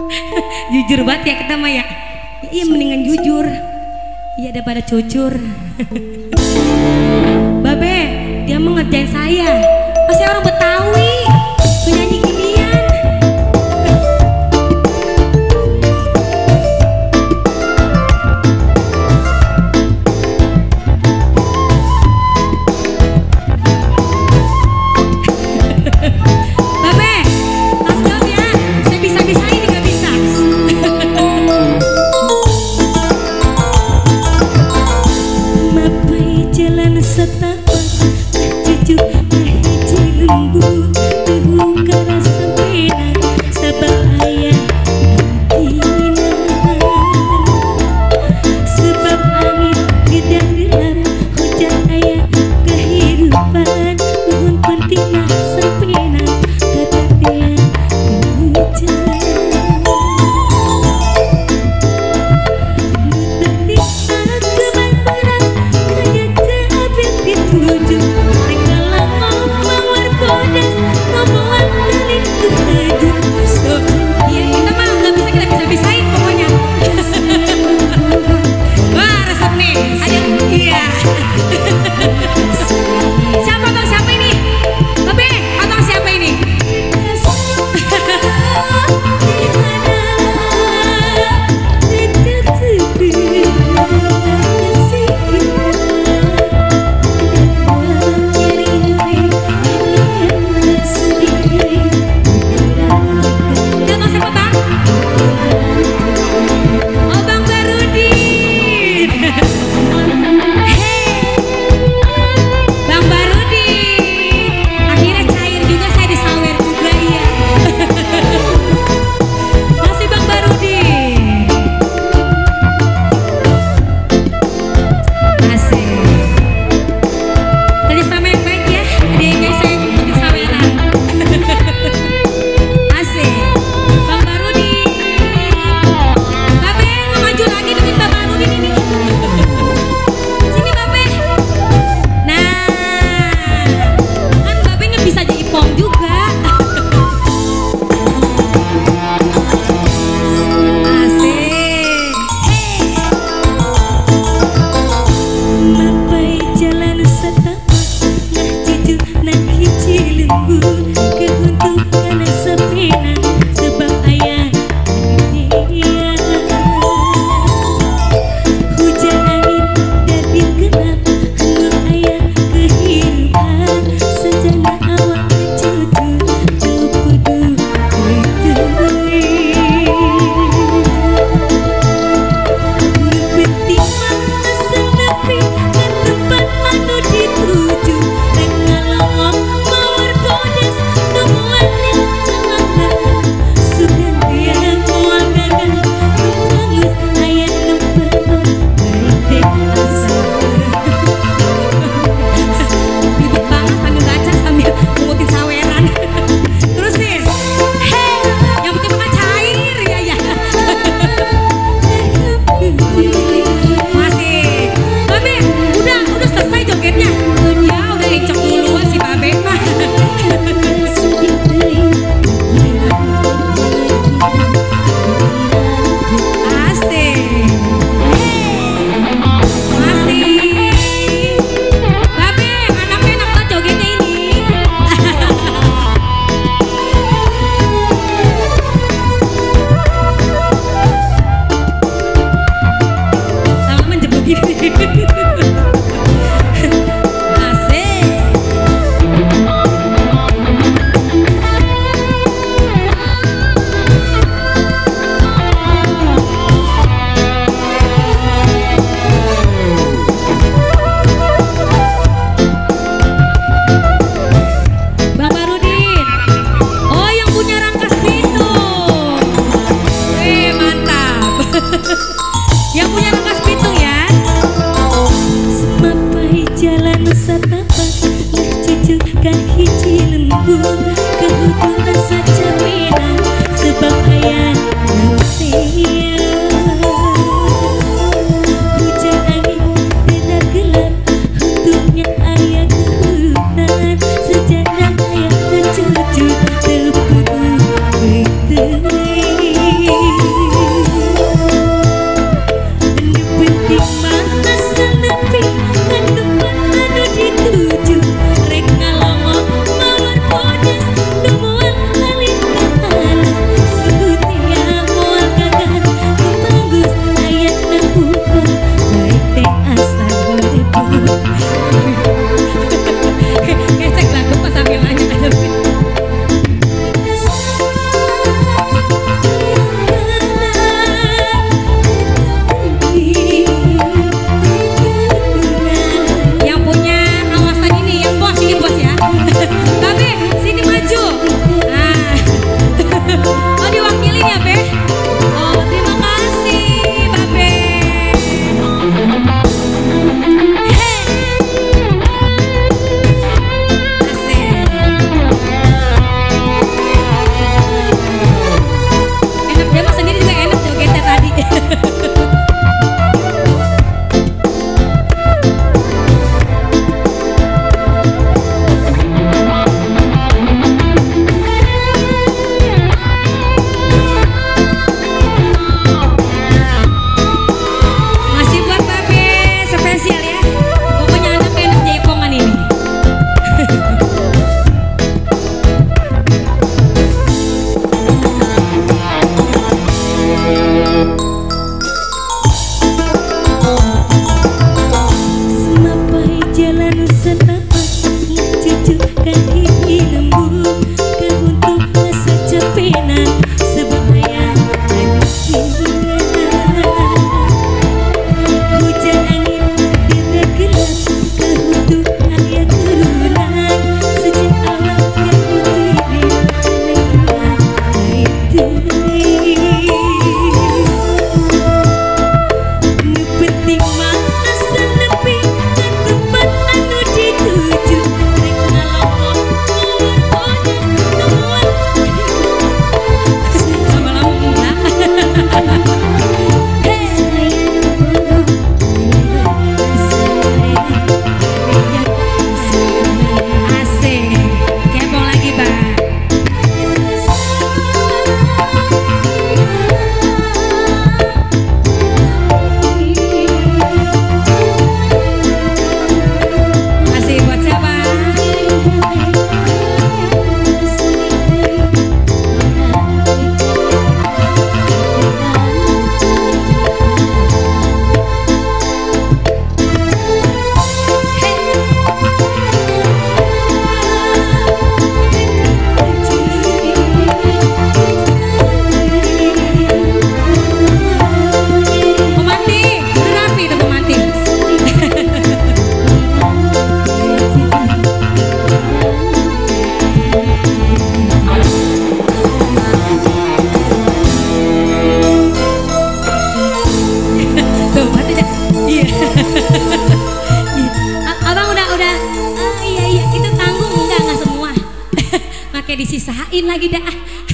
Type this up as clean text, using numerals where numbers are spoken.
Jujur banget ya kita mah ya. Iya mendingan jujur. Iya daripada cucur. Babe, dia mau ngerjain saya. Masih orang Betawi, penyanyi ginian. Babe, tanggung jawab ya. Saya bisa-bisa ini gak bisa. Mapai jalan setapak, cucuk hiji lembu, terbuka rasa pena, sabab ayah dina. Sebab angin tidak gelap, hujan ayah kehidupan, nuhun penting nah sapena, kata dia hujan. Sejarah ayah dan cucu terputus. kaki lembu keuntung secepena sebaya hujan angin bila gelap keuntung ayat turunan sejak awal kembali itu nu penting mana senepi ke tempat anu dituju rek ngalongok nuwun sama lamun asik kepong lagi bang masih buat siapa? Pemanti, udah rapi tuh pemanti. Tuh, mati dah. Iya. Abang udah. Iya, itu tanggung enggak semua. Pakai disisain lagi dah.